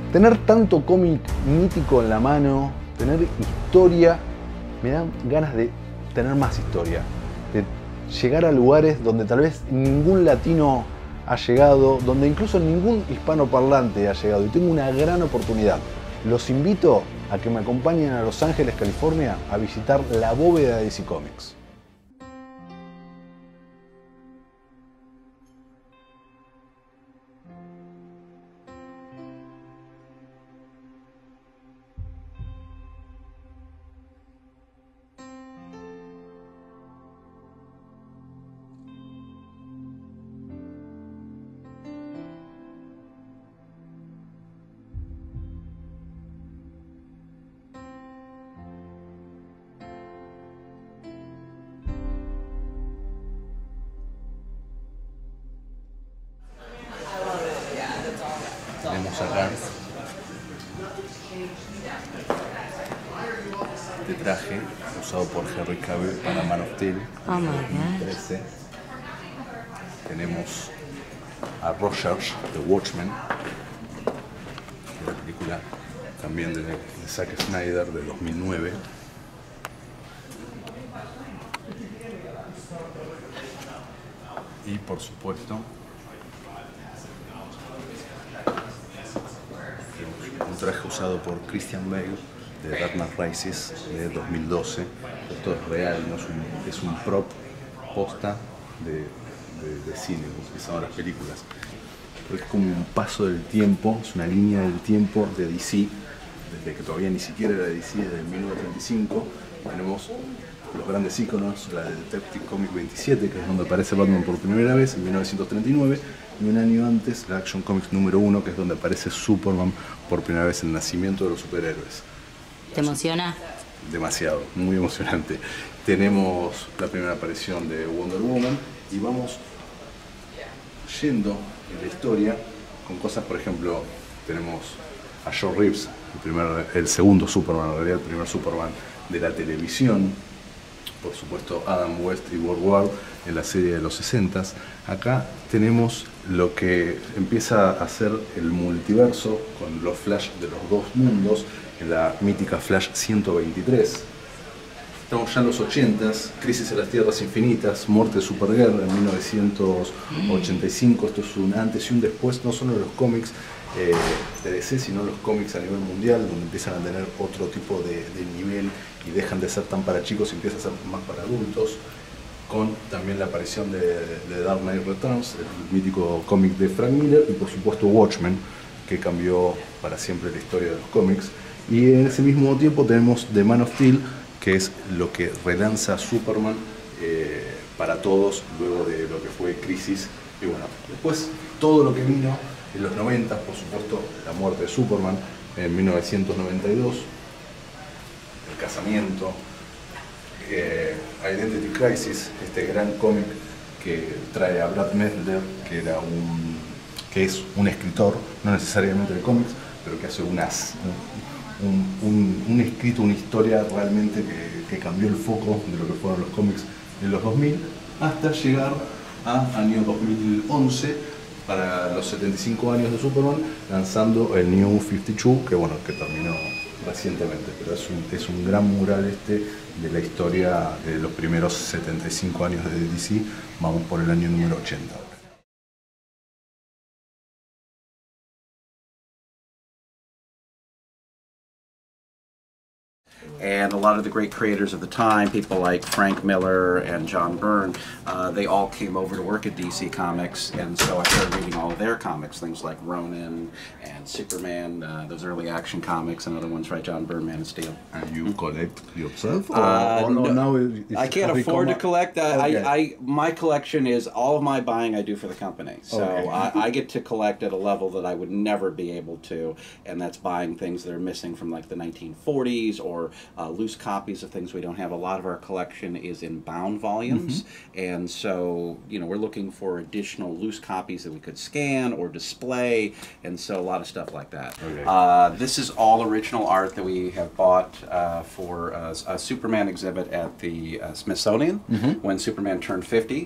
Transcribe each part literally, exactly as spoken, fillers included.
Tener tanto cómic mítico en la mano, tener historia, me dan ganas de tener más historia, de llegar a lugares donde tal vez ningún latino ha llegado, donde incluso ningún hispanoparlante ha llegado, y tengo una gran oportunidad. Los invito a que me acompañen a Los Ángeles, California, a visitar la bóveda de D C Comics. Tenemos acá este traje usado por Henry Cavill para Man of Steel Oh my en dos mil God. trece. Tenemos a Rogers, The Watchmen, la película también de, de Zack Snyder de dos mil nueve. Y por supuesto un traje usado por Christian Bale de Dark Knight Rises de dos mil doce. Esto es real, no es un, es un prop posta de, de, de cine, utilizado en las películas. Porque es como un paso del tiempo, es una línea del tiempo de D C, desde que todavía ni siquiera era D C, desde mil novecientos treinta y cinco. Tenemos los grandes íconos, la de Detective Comics veintisiete, que es donde aparece Batman por primera vez, en mil novecientos treinta y nueve, y un año antes la Action Comics número uno, que es donde aparece Superman por primera vez, el nacimiento de los superhéroes. ¿Te emociona? Demasiado, muy emocionante. Tenemos la primera aparición de Wonder Woman y vamos yendo en la historia con cosas, por ejemplo, tenemos a Joe Reeves, el, primer, el segundo Superman, en realidad el primer Superman de la televisión. Por supuesto, Adam West y Woodward en la serie de los sesentas. Acá tenemos lo que empieza a ser el multiverso con los Flash de los dos mundos, en la mítica Flash ciento veintitrés. Estamos ya en los ochentas, Crisis en las Tierras Infinitas, Muerte de Supergirl en mil novecientos ochenta y cinco. Esto es un antes y un después, no solo en los cómics eh, de D C, sino en los cómics a nivel mundial, donde empiezan a tener otro tipo de, de nivel y dejan de ser tan para chicos y empiezan a ser más para adultos, con también la aparición de, de Dark Knight Returns, el mítico cómic de Frank Miller, y por supuesto Watchmen, que cambió para siempre la historia de los cómics. Y en ese mismo tiempo tenemos The Man of Steel, que es lo que relanza Superman eh, para todos luego de lo que fue Crisis. Y bueno, después todo lo que vino en los noventa, por supuesto, la muerte de Superman en mil novecientos noventa y dos, el casamiento, eh, Identity Crisis, este gran cómic que trae a Brad Meltzer, que, era un, que es un escritor, no necesariamente de cómics, pero que hace unas, un, un, un escrito, una historia realmente que, que cambió el foco de lo que fueron los cómics en los dos mil, hasta llegar a año dos mil once, para los setenta y cinco años de Superman, lanzando el New cincuenta y dos, que bueno, que terminó recientemente, pero es un, es un gran mural este de la historia de los primeros setenta y cinco años de D C. Vamos por el año número ochenta. And a lot of the great creators of the time, people like Frank Miller and John Byrne, uh, they all came over to work at D C Comics, and so I started reading all of their comics, things like Ronin and Superman, uh, those early action comics, and other ones, right, John Byrne, Man of Steel. And you collect yourself? Or, Uh, or no, no, now it's I can't every afford to comic? collect. Uh, Okay. I, I, my collection is all of my buying I do for the company. So Okay. I, I get to collect at a level that I would never be able to, and that's buying things that are missing from like the nineteen forties or uh, loose copies of things we don't have. A lot of our collection is in bound volumes, mm-hmm. and so you know we're looking for additional loose copies that we could scan or display, and so a lot of stuff like that. Okay. Uh, this is all original art that we have bought uh, for uh, a Superman exhibit at the uh, Smithsonian, mm-hmm. when Superman turned fifty.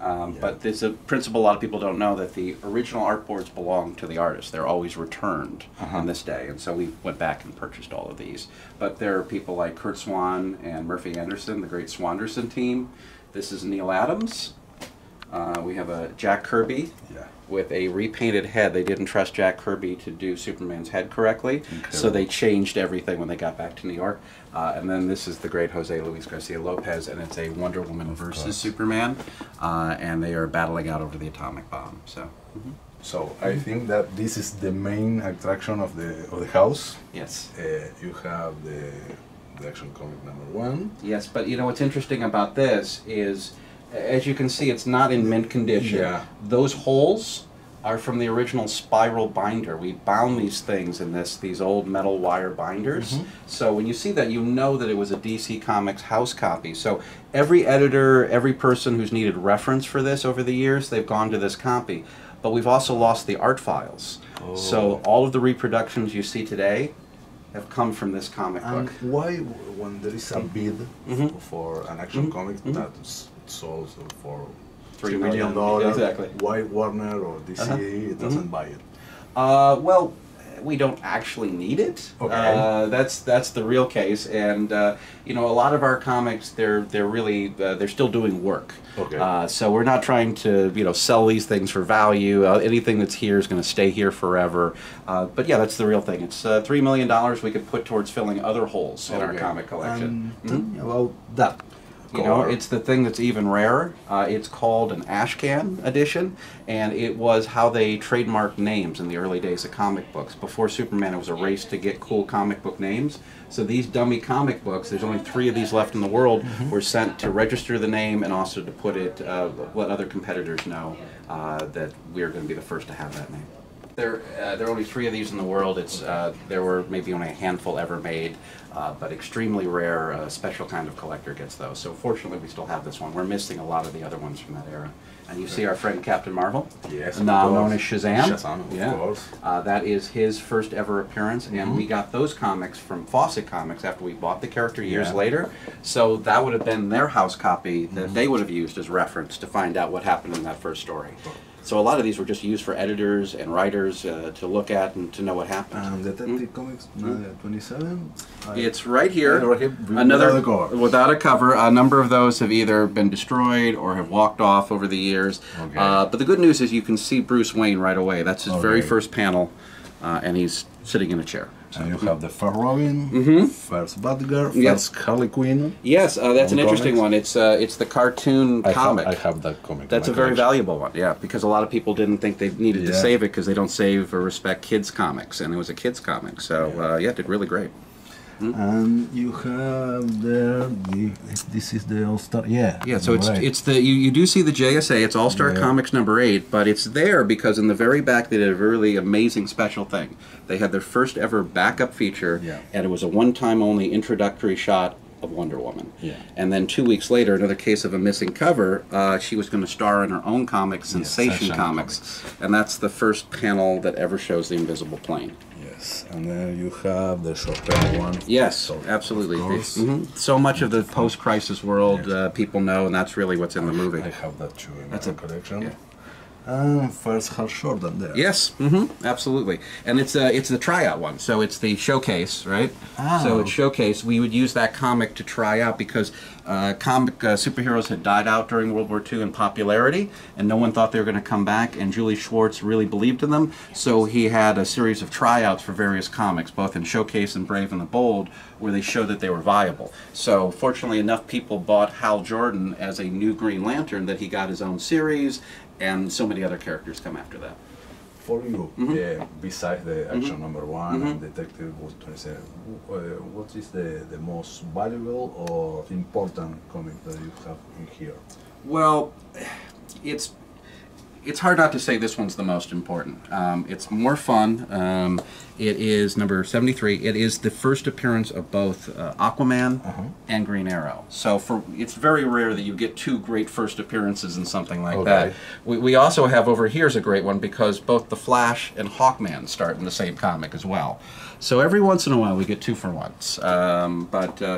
Um, Yeah. But there's a principle a lot of people don't know, that the original art boards belong to the artist. They're always returned Uh-huh. on this day, and so we went back and purchased all of these. But there are people like Kurt Swan and Murphy Anderson, the great Swanderson team. This is Neil Adams. Uh, we have a Jack Kirby Yeah. with a repainted head. They didn't trust Jack Kirby to do Superman's head correctly, so Incredible. they changed everything when they got back to New York. Uh, and then this is the great Jose Luis Garcia Lopez, and it's a Wonder Woman versus course. Superman, uh, and they are battling out over the atomic bomb. So, mhm. So I think that this is the main attraction of the of the house. yes. Uh, you have the, the action comic number one. Yes, but you know what's interesting about this is, as you can see, it's not in mint condition. Yeah. Those holes are from the original spiral binder. We bound these things in this these old metal wire binders. So when you see that, you know that it was a D C Comics house copy. So every editor, every person who's needed reference for this over the years, they've gone to this copy. But we've also lost the art files. Oh. So all of the reproductions you see today have come from this comic And book. why, when there is a bid Mhm. for an action Mhm. comic Mhm. that's sold for Three three million million, dollars, exactly. why Warner or D C Uh-huh. doesn't Mhm. buy it? Uh, well, we don't actually need it. Okay. Uh, that's that's the real case, and uh, you know, a lot of our comics, they're they're really uh, they're still doing work. Okay. Uh, so we're not trying to you know sell these things for value. Uh, anything that's here is going to stay here forever. Uh, but yeah, that's the real thing. It's uh, three million dollars we could put towards filling other holes in our Okay. comic collection. And Mhm. tell me about that. You know, cover. it's the thing that's even rarer. Uh, it's called an Ashcan edition, and it was how they trademarked names in the early days of comic books. Before Superman, it was a race to get cool comic book names. So these dummy comic books, there's only three of these left in the world, were sent to register the name and also to put it, uh, let other competitors know uh, that we're going to be the first to have that name. There, uh, there are only three of these in the world. It's uh, there were maybe only a handful ever made, uh, but extremely rare. A special kind of collector gets those. So fortunately, we still have this one. We're missing a lot of the other ones from that era. And you see our friend Captain Marvel, Yes, of now known course. as Shazam. Shazam, of yeah. course. Uh, that is his first ever appearance, and Mhm. we got those comics from Fawcett Comics after we bought the character years Yeah. later. So that would have been their house copy that they would have used as reference to find out what happened in that first story. So a lot of these were just used for editors and writers uh, to look at and to know what happened. Um, Detective Comics uh, twenty-seven. I- It's right here. Yeah, right here, without Another a cover. without a cover. A number of those have either been destroyed or have walked off over the years. Okay. Uh, but the good news is you can see Bruce Wayne right away. That's his very Okay. first panel, uh, and he's sitting in a chair. And you have the first Robin, Mhm. first Batgirl, Yep. first Harley Quinn. Yes, uh, that's an On interesting comics? one. It's uh, it's the cartoon I comic. Have, I have that comic. in That's a my very collection. valuable one, yeah, because a lot of people didn't think they needed to Yeah. save it because they don't save or respect kids' comics, and it was a kids' comic. So uh, yeah, it did really great. And you have there the this is the All Star. Yeah. Yeah, so it's right. it's the you, you do see the J S A. It's All Star Yeah. Comics number eight, but it's there because in the very back they did a really amazing special thing. They had their first ever backup feature, Yeah. and it was a one-time only introductory shot of Wonder Woman. Yeah. And then two weeks later, another case of a missing cover. Uh, she was going to star in her own comic, Sensation Sensation Comics, Comics. and that's the first panel that ever shows the invisible plane. Yes, and then you have the short term one. Yes, So, absolutely. of course. Mhm. So much of the post-crisis world Yes. uh, people know, and that's really what's in the movie. I have that too in That's my a- collection. yeah. And first Hal Jordan there. Yes, hmm absolutely, and it's uh, it's the tryout one, so it's the showcase, right? Ah. So it's showcase. We would use that comic to try out because uh, comic uh, superheroes had died out during World War Two in popularity, and no one thought they were going to come back. And Julie Schwartz really believed in them, so he had a series of tryouts for various comics, both in Showcase and Brave and the Bold, where they showed that they were viable. So fortunately, enough people bought Hal Jordan as a new Green Lantern that he got his own series. And so many other characters come after that. For you, Mhm. yeah, besides the action Mhm. number one and Mhm. Detective was twenty-seven, uh, what is the, the most valuable or important comic that you have in here? Well, it's it's hard not to say this one's the most important. Um, it's more fun. Um, it is number seventy-three. It is the first appearance of both uh, Aquaman Uh-huh. and Green Arrow. So for it's very rare that you get two great first appearances in something like Okay. that. We, we also have over here's a great one because both the Flash and Hawkman start in the same comic as well. So every once in a while we get two for once. Um, but uh,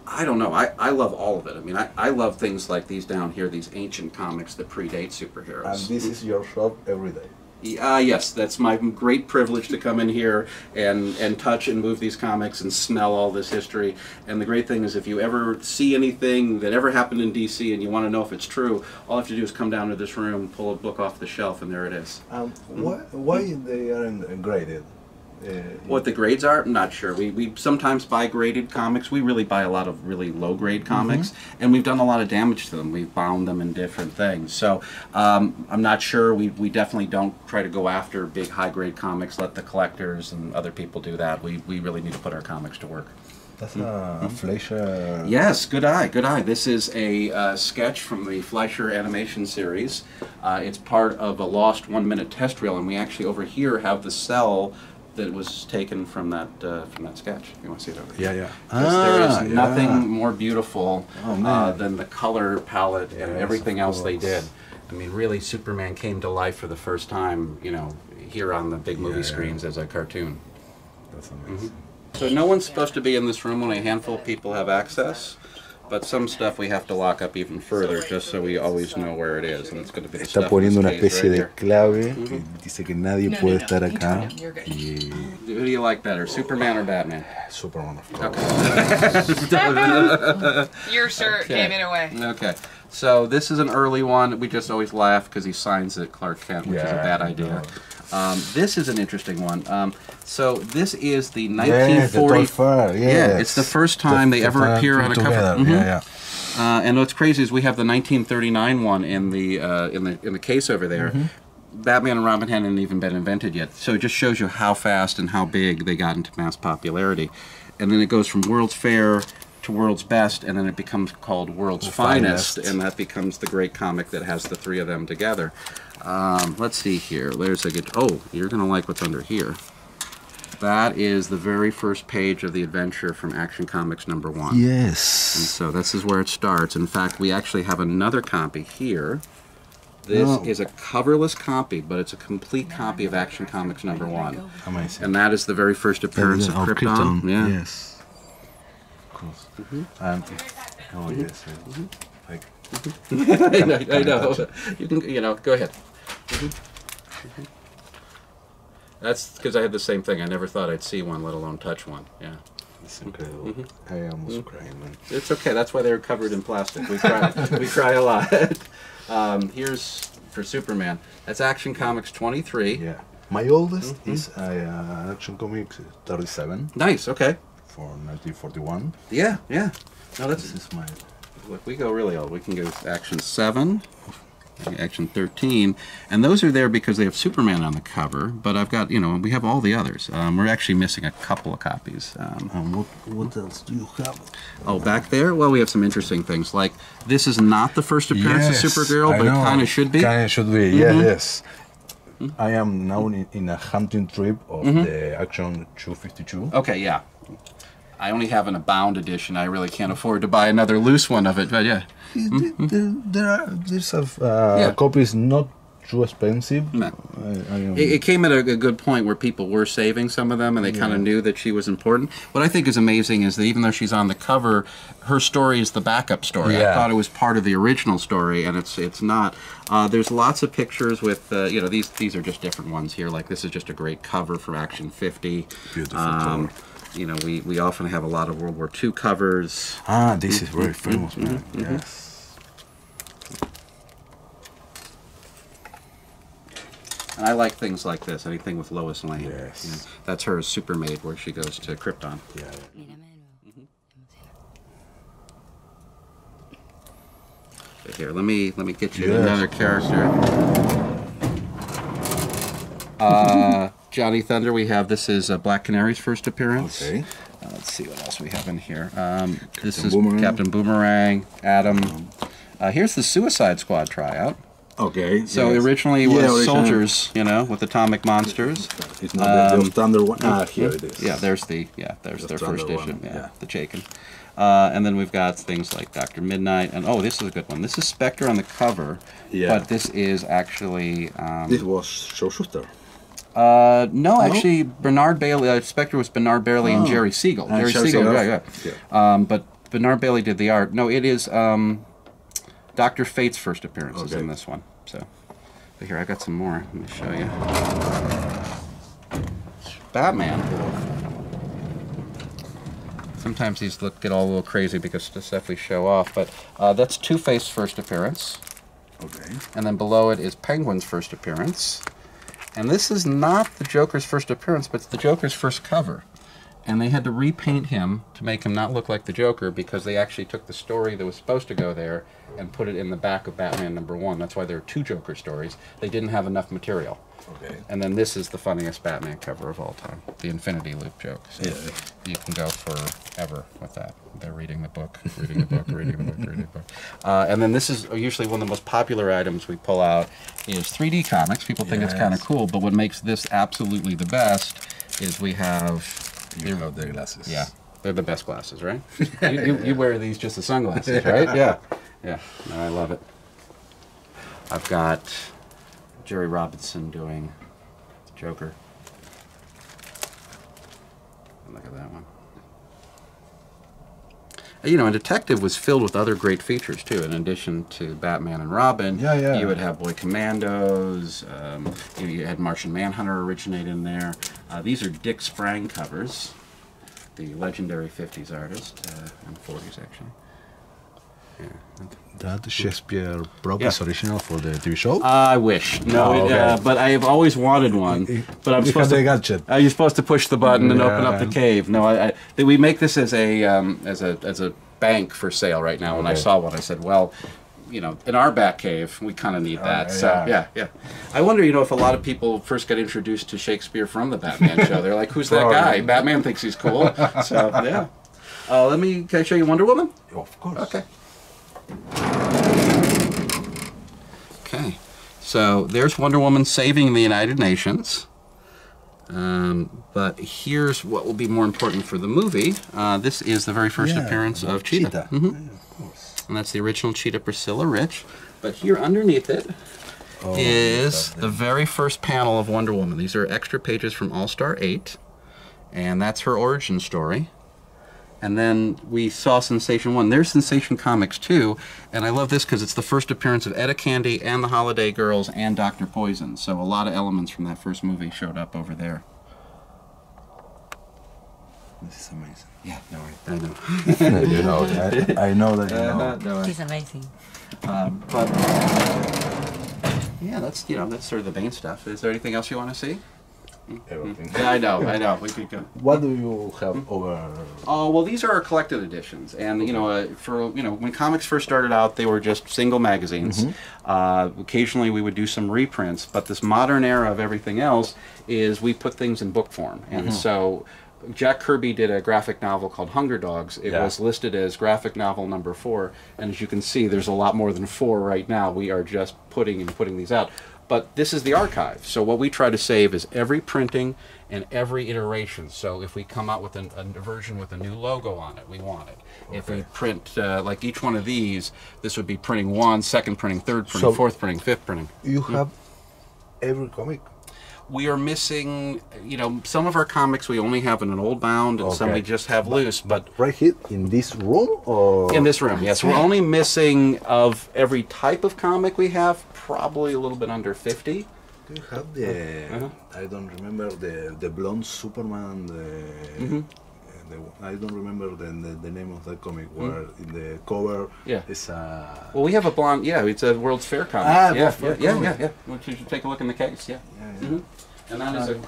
I don't know. I, I love all of it. I mean, I, I love things like these down here, these ancient comics that predate superheroes. And this is your shop every day. Uh, yes, that's my great privilege to come in here and, and touch and move these comics and smell all this history. And the great thing is if you ever see anything that ever happened in D C and you want to know if it's true, all you have to do is come down to this room, pull a book off the shelf, and there it is. Um, why, why they aren't graded? Uh, What the grades are, I'm not sure. We, we sometimes buy graded comics. We really buy a lot of really low-grade comics, mm-hmm. and we've done a lot of damage to them. We've bound them in different things. So um, I'm not sure. We, we definitely don't try to go after big high-grade comics. Let the collectors and other people do that. We, we really need to put our comics to work. That's mm-hmm. a Fleischer... Yes, good eye, good eye. This is a uh, sketch from the Fleischer animation series. Uh, it's part of a lost one-minute test reel, and we actually over here have the cell that was taken from that uh, from that sketch. You want to see it over here? Yeah, yeah. Because Ah, there is yeah. nothing more beautiful Oh, uh, than the color palette and Yes, everything of else they course. did. I mean, really, Superman came to life for the first time, you know, here on the big movie Yeah, yeah. screens as a cartoon. That's amazing. So no one's supposed to be in this room. Only a handful of people have access. But some stuff we have to lock up even further, just so we always know where it is, and it's going to be the Está stuff poniendo in una this case especie right de there. clave que dice que nadie No, no, puede no. estar You acá. turn it. You're good. Y Who do you like better, Superman or Batman? Superman, of course. Your shirt Okay. gave it away. Okay, so this is an early one. We just always laugh because he signs it Clark Kent, which is a Yeah, bad I idea. know. Um, this is an interesting one. Um, so this is the Yes, nineteen the forty. Toy Fair, Yeah, yes. it's the first time The- they the ever time appear put on a together. cover. Mhm. Yeah, yeah. Uh, and what's crazy is we have the nineteen thirty-nine one in the uh, in the in the case over there. Mm-hmm. Batman and Robin hadn't even been invented yet, so it just shows you how fast and how big they got into mass popularity. And then it goes from World's Fair to World's Best, and then it becomes called World's Finest, Finest. and that becomes the great comic that has the three of them together. Um, let's see here. There's a good. Oh, you're gonna like what's under here. That is the very first page of the adventure from Action Comics number one. And Yes. so this is where it starts. In fact, we actually have another copy here. This Oh. is a coverless copy, but it's a complete copy of Action Comics number one. Amazing. And that is the very first appearance of Krypton. Yeah. Yes. Of course. And, oh, yes. yes. Like, I know. I Can I know. touch it? You can, you know, go ahead. Mhm. Mhm. That's because I had the same thing. I never thought I'd see one, let alone touch one. Yeah. it's incredible. I almost crying, man. It's okay. That's why they're covered in plastic. We cry. we cry a lot. Um, here's for Superman. That's Action Comics twenty-three. Yeah. My oldest is uh, Action Comics thirty-seven Nice. Okay. from nineteen forty-one. Yeah. Yeah. No, that's This is my... look. We go really old. We can go with Action seven, Action thirteen, and those are there because they have Superman on the cover. But I've got, you know, we have all the others. Um, we're actually missing a couple of copies. Um, And what, what else do you have? Oh, back there? Well, we have some interesting things. Like, this is not the first appearance of Supergirl, but it kind of should be. Kind of should be, yeah, yes. I am now in, in a hunting trip of the Action two fifty-two. Okay, yeah. I only have an abound edition. I really can't afford to buy another loose one of it, but yeah. There, there are there's a uh, Yeah. copies not too expensive. No. I, I am, It, it came at a, a good point where people were saving some of them, and they kind of knew that she was important. What I think is amazing is that even though she's on the cover, her story is the backup story. I Yeah. thought it was part of the original story, and it's it's not. Uh, there's lots of pictures with, uh, you know, these these are just different ones here. Like this is just a great cover from Action fifty. Beautiful Um, cover. You know, we, we often have a lot of World War Two covers. Ah, this is very famous, man. Yes. And I like things like this, anything with Lois Lane. Yes. You know, that's her Supermaid where she goes to Krypton. Yeah. But here, let me let me get you Yes, another of course. character. Uh, Johnny Thunder, we have, this is uh, Black Canary's first appearance. Okay. Uh, let's see what else we have in here. Um, this Captain is Boomerang. Captain Boomerang, Adam. Uh, here's the Suicide Squad tryout. Okay. So yes. originally it Yeah, was originally. soldiers, you know, with atomic monsters. It's not the, Um, the standard one. Ah, here it is. Yeah, there's the yeah, there's The their first standard issue. one, Yeah, yeah. the Chaykin. Uh, and then we've got things like Doctor Midnight, and oh, this is a good one. This is Spectre on the cover, Yeah. but this is actually um, This was Joe Shuster. uh, no, actually Bernard Bailey. Uh, Spectre was Bernard Bailey and Oh. Jerry Siegel. And Jerry Jerry Siegel, Siegel, yeah, yeah. Um, but Bernard Bailey did the art. No, it is um, Doctor Fate's first appearance is Okay. in this one. So, but here I got some more. Let me show you. Batman. Sometimes these look get all a little crazy because of the stuff we show off, but uh, that's Two-Face's first appearance. Okay. And then below it is Penguin's first appearance. And this is not the Joker's first appearance, but it's the Joker's first cover. And they had to repaint him to make him not look like the Joker because they actually took the story that was supposed to go there and put it in the back of Batman number one. That's why there are two Joker stories. They didn't have enough material. Okay. And then this is the funniest Batman cover of all time, the Infinity Loop joke. So Yeah. you can go forever with that. They're reading the book, reading the book, reading the book, reading the book. Uh, and then this is usually one of the most popular items we pull out is three D comics. People think it's kind of Yes. cool, but what makes this absolutely the best is we have... You have the glasses. Yeah, they're the best glasses, right? you, you, you wear these just as sunglasses, right? Yeah, yeah. No, I love it. I've got Jerry Robinson doing Joker. Look at that one. You know, and Detective was filled with other great features too. In addition to Batman and Robin, Yeah, yeah. you would have Boy Commandos. Um, you, you had Martian Manhunter originate in there. Uh, these are Dick Sprang covers, the legendary fifties artist, uh, and forties actually. Yeah. That Shakespeare prop is Yeah. original for the T V show? I wish. No, Oh, it, okay. uh, but I have always wanted one. But I'm You supposed have to. the gadget. Uh, you're supposed to push the button and open up the Yeah. cave. No, I, I th- we make this as a um, as a as a bank for sale right now. When I Okay. saw one, I said, well, you know, in our back cave, we kind of need that. Okay, so yeah. yeah, yeah. I wonder, you know, if a lot of people first got introduced to Shakespeare from the Batman show, they're like, who's that Probably. guy? Batman thinks he's cool. So yeah. Uh, let me. Can I show you Wonder Woman? Of course. Okay. Okay, so there's Wonder Woman saving the United Nations. Um, but here's what will be more important for the movie. Uh, this is the very first Yeah, appearance of Cheetah. Cheetah. Mhm. Yeah, of course. And that's the original Cheetah, Priscilla Rich. But here underneath it is Oh, the very first panel of Wonder Woman. These are extra pages from All-Star eight. And that's her origin story. And then we saw Sensation one. There's Sensation Comics two, and I love this because it's the first appearance of Etta Candy and the Holiday Girls and Doctor Poison. So a lot of elements from that first movie showed up over there. This is amazing. Yeah, no, I know. you know, I, I know that you know. Uh, no, I- It's amazing. um, but yeah, that's you know that's sort of the main stuff. Is there anything else you want to see? Everything. Yeah, I know, I know. We could go. What do you have over? Oh well, these are our collected editions, and you know, uh, for you know, when comics first started out, they were just single magazines. Uh, occasionally, we would do some reprints, but this modern era of everything else is we put things in book form, and so. Jack Kirby did a graphic novel called Hunger Dogs. It Yeah. was listed as graphic novel number four, and as you can see, there's a lot more than four right now. We are just putting and putting these out. But this is the archive. So what we try to save is every printing and every iteration. So if we come out with an, a version with a new logo on it, we want it. If we print, uh, like each one of these, this would be printing one, second printing, third printing, So- fourth printing, fifth printing. You have every comic. We are missing, you know, some of our comics we only have in an old bound and some Okay. we just have loose, but Right here in this room, or in this room, yes. We're only missing of every type of comic we have, probably a little bit under fifty. Do you have the? Uh-huh. I don't remember the the blonde Superman. The, Mm-hmm. the I don't remember the, the the name of the comic. Where in the cover Mm-hmm. Yeah. is a. Well, we have a blonde, yeah, it's a World's Fair comic. Ah, yeah, World's yeah, Fair yeah, comic. yeah, yeah. Well, you should take a look in the case, yeah. Yeah, yeah. Mhm. And that is a,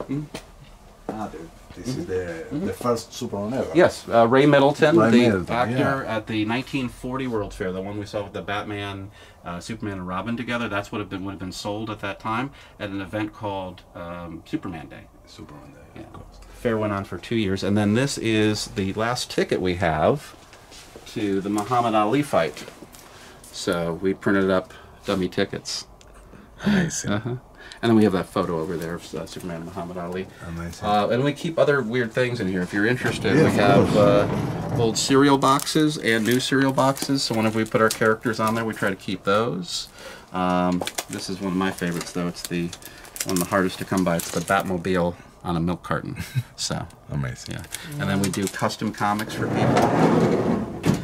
Ah, the, this is the the first Superman ever. yes, uh, Ray Middleton, Ray the Middleton, actor yeah. at the nineteen forty World's Fair, the one we saw with the Batman, uh, Superman, and Robin together. That's what have been would have been sold at that time at an event called um, Superman Day. Superman. Day, Yeah. of course. Fair went on for two years, and then this is the last ticket we have to the Muhammad Ali fight. So we printed up dummy tickets. Amazing. Uh-huh. And then we have that photo over there of uh, Superman and Muhammad Ali. Amazing. Uh, and we keep other weird things in here if you're interested. Yeah, we of have uh, old cereal boxes and new cereal boxes. So whenever we put our characters on there, we try to keep those. Um, this is one of my favorites, though. It's the one of the hardest to come by. It's the Batmobile on a milk carton. So, Amazing. yeah. And then we do custom comics for people.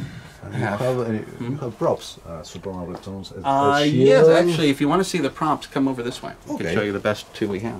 you have, uh, you have props. Uh, Superman Returns. a- a Uh, yes, shield. actually, if you want to see the props, come over this way. I Okay. can show you the best two we have.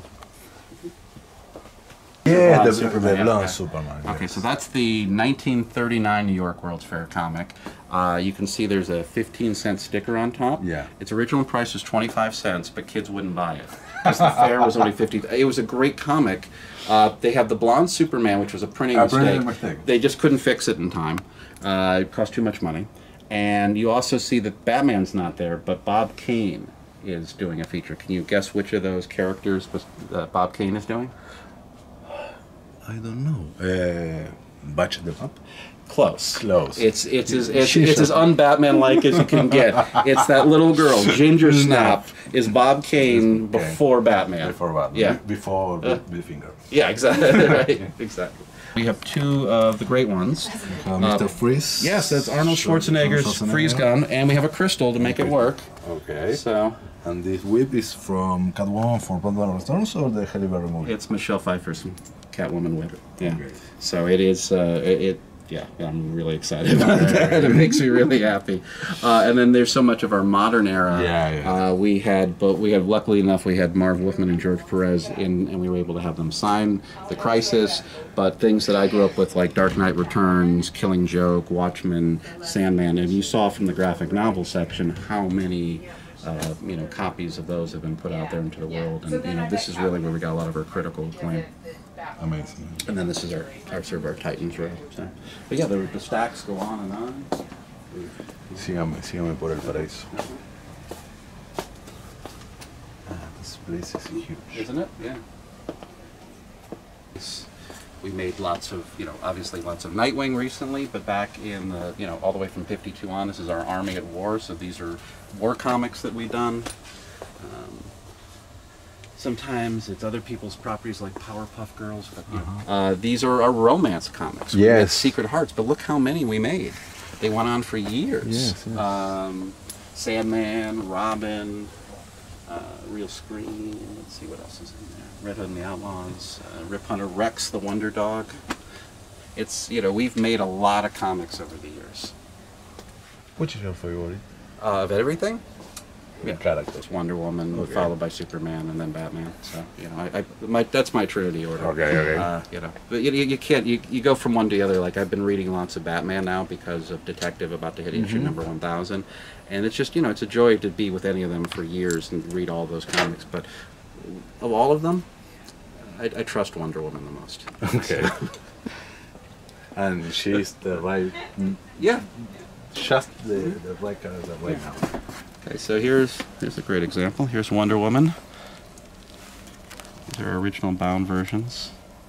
Yeah, Blonde the, Superman, the yeah, blonde yeah. Superman. Okay, yes. so that's the nineteen thirty-nine New York World's Fair comic. Uh, you can see there's a fifteen cent sticker on top. Yeah. Its original price was twenty-five cents, but kids wouldn't buy it because the fair was only fifty. It was a great comic. Uh, they have the blonde Superman, which was a printing A mistake. printing mistake. They just couldn't fix it in time. Uh, it cost too much money. And you also see that Batman's not there, but Bob Kane is doing a feature. Can you guess which of those characters was, uh, Bob Kane is doing? I don't know. Uh, Batch the Pup? Close. Close. It's it's as it's, it's as un-Batman-like as you can get. It's that little girl, Ginger Snap, is Bob Kane Okay. before Batman. Before Batman. Yeah. Be- Before Uh, the, the finger. Yeah, exactly. Right. Exactly. We have two of the great ones. Uh, Mister Freeze. Yes, that's Arnold Schwar- Schwarzenegger's Schwarzenegger. freeze gun, and we have a crystal to make it work. Okay. So And this whip is from Catwoman for Batman Returns or the Halle Berry movie? it's Michelle Pfeiffer's Catwoman whip. Yeah. Okay. So it is. Uh, it, it. Yeah, I'm really excited about that. It makes me really happy. Uh, and then there's so much of our modern era. Yeah, yeah. Uh, we had, but we had luckily enough, we had Marv Wolfman and George Perez in, and we were able to have them sign The Crisis. But things that I grew up with, like Dark Knight Returns, Killing Joke, Watchmen, Sandman, and you saw from the graphic novel section how many. Uh, you know, copies of those have been put out there into the world, and you know, this is really where we got a lot of our critical acclaim. Amazing. And then this is our, our sort of our Titans row. So, but yeah, the, the stacks go on and on. Sígame, sígame por el paraíso. Ah, this place is huge. Isn't it? Yeah. It's- We made lots of, you know, obviously lots of Nightwing recently, but back in the, you know, all the way from fifty-two on, this is our Army at War. So these are war comics that we've done. Um, sometimes it's other people's properties like Powerpuff Girls, but you know, uh, these are our romance comics. We made Yes. Secret Hearts, but look how many we made. They went on for years. Yes, yes. Um, Sandman, Robin, uh, Real Screen. Let's see what else is in there. Red Hood and the Outlaws, uh, Rip Hunter, Rex the Wonder Dog. It's, you know, we've made a lot of comics over the years. Which is your favorite? Uh, of everything? Yeah. Characters. It's Wonder Woman, Okay. followed by Superman, and then Batman. So, you know, I, I my that's my Trinity order. Okay, okay. Uh, you know, but you, you you can't, you, you go from one to the other. Like, I've been reading lots of Batman now because of Detective about to hit issue Mm-hmm. number one thousand. And it's just, you know, it's a joy to be with any of them for years and read all those comics. But of all of them, I, I trust Wonder Woman the most. Okay. And she's the right, Yeah. just the, the right character right now. Okay, so here's here's a great example. Here's Wonder Woman. These are original bound versions.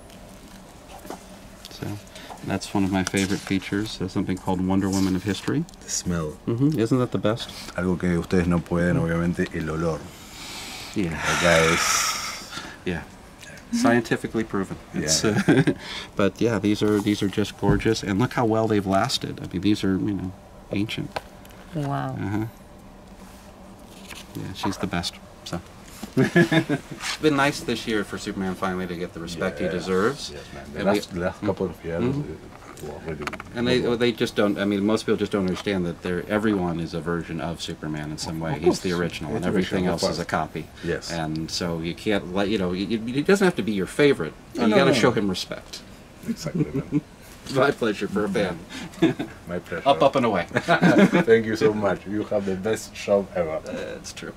So and that's one of my favorite features. There's something called Wonder Woman of History. The smell. Mm-hmm. Isn't that the best? Algo que ustedes no pueden, obviamente, el olor. Yeah. Acá es... Yeah. Scientifically proven. It's, uh, but yeah, these are these are just gorgeous, and look how well they've lasted. I mean, these are, you know, ancient. Wow. Uh-huh. Yeah, she's the best. So it's been nice this year for Superman finally to get the respect he Yeah. deserves. Yes, man. The And we- last, the last couple of years, Mhm. it was really... And they they just don't. I mean, most people just don't understand that they're, everyone is a version of Superman in some way. Of He's the course. original, and It's everything original, else of is a copy. Yes. And so you can't let you know. It, it doesn't have to be your favorite. No, you no, got to no. show him respect. Exactly, man. It's my pleasure for a fan. My pleasure. Up, up and away. Thank you so much. You have the best shop ever. Uh, it's true.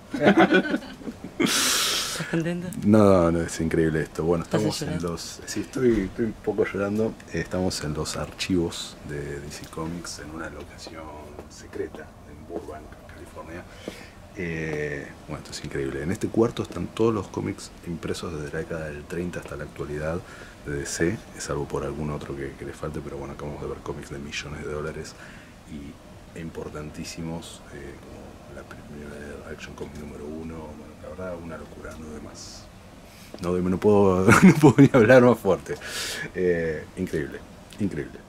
¿Estás contento? No, no, es increíble esto. Bueno, ¿Estás estamos en llorando? los... Sí, estoy, estoy un poco llorando. Estamos en los archivos de D C Comics en una locación secreta en Burbank, California. Eh, bueno, esto es increíble. En este cuarto están todos los cómics impresos desde la década del treinta hasta la actualidad de D C, salvo por algún otro que, que le falte, pero bueno, acabamos de ver cómics de millones de dólares y importantísimos, eh, como la primera Action Comics número uno. Bueno, la verdad, una locura, no de más. No, de- no, puedo, no puedo ni hablar más fuerte. Eh, increíble, increíble.